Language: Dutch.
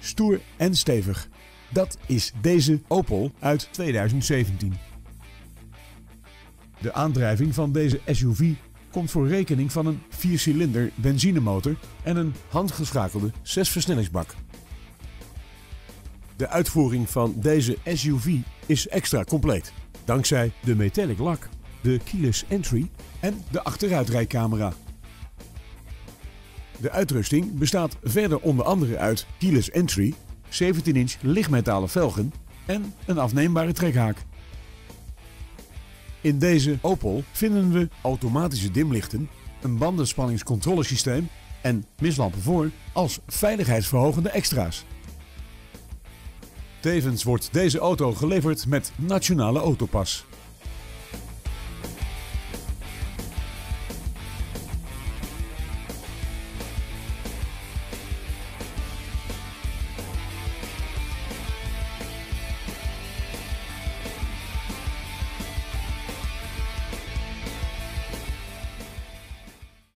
Stoer en stevig. Dat is deze Opel uit 2017. De aandrijving van deze SUV komt voor rekening van een 4-cilinder benzinemotor en een handgeschakelde 6-versnellingsbak. De uitvoering van deze SUV is extra compleet, dankzij de metallic lak, de keyless entry en de achteruitrijcamera. De uitrusting bestaat verder onder andere uit keyless entry, 17-inch lichtmetalen velgen en een afneembare trekhaak. In deze Opel vinden we automatische dimlichten, een bandenspanningscontrolesysteem en mislampen voor als veiligheidsverhogende extra's. Tevens wordt deze auto geleverd met Nationale Autopas.